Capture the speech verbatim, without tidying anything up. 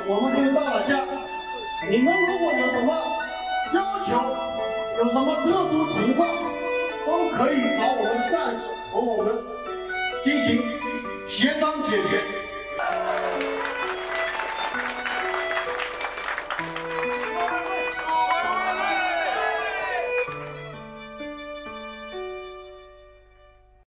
我们先到了家。你们如果有什么要求，有什么特殊情况，都可以找我们战士和我们进行协商解决。